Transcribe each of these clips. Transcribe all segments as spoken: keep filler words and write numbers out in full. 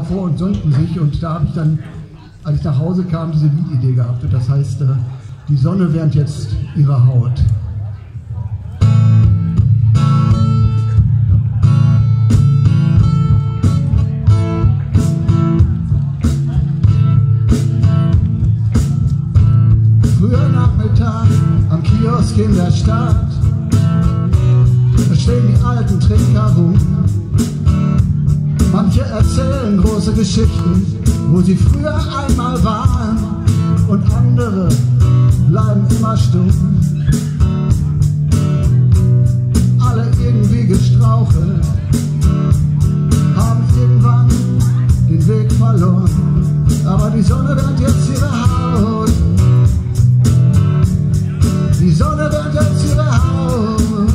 davor und sonnten sich, und da habe ich dann, als ich nach Hause kam, diese Liedidee gehabt. Und das heißt, die Sonne wärmt jetzt ihre Haut. Früher Nachmittag am Kiosk in der Stadt, da stehen die alten Trinker rum. Manche erzählen große Geschichten, wo sie früher einmal waren, und andere bleiben immer stumm. Alle irgendwie gestrauchelt, haben irgendwann den Weg verloren, aber die Sonne wärmt jetzt ihre Haut. Die Sonne wärmt jetzt ihre Haut.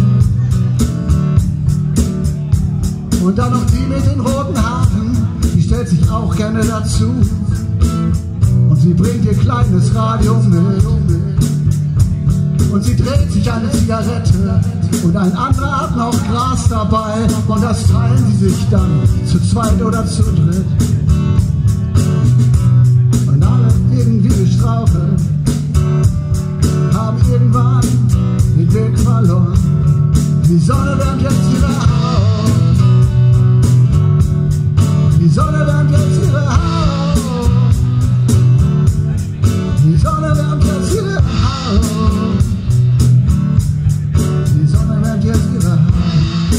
Und dann noch die mit den roten Haaren, die stellt sich auch gerne dazu. Und sie bringt ihr kleines Radio mit. Und sie dreht sich eine Zigarette, und ein anderer hat noch Gras dabei. Und das teilen sie sich dann zu zweit oder zu dritt. Und alle irgendwie gestrauchelt, haben irgendwann den Weg verloren. Die Sonne wärmt jetzt ihre Haut. Die Sonne wärmt jetzt ihre Haut. Die Sonne wärmt jetzt ihre Haut. Die Sonne wärmt jetzt ihre Haut.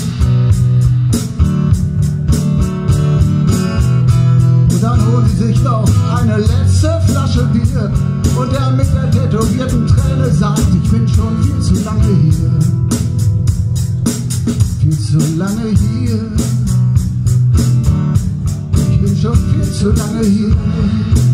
Und dann holt sie sich noch eine letzte Flasche Bier. Und der mit der tätowierten Träne sagt, ich bin schon viel zu lange hier. Viel zu lange hier. Ich bin schon viel zu lange hier.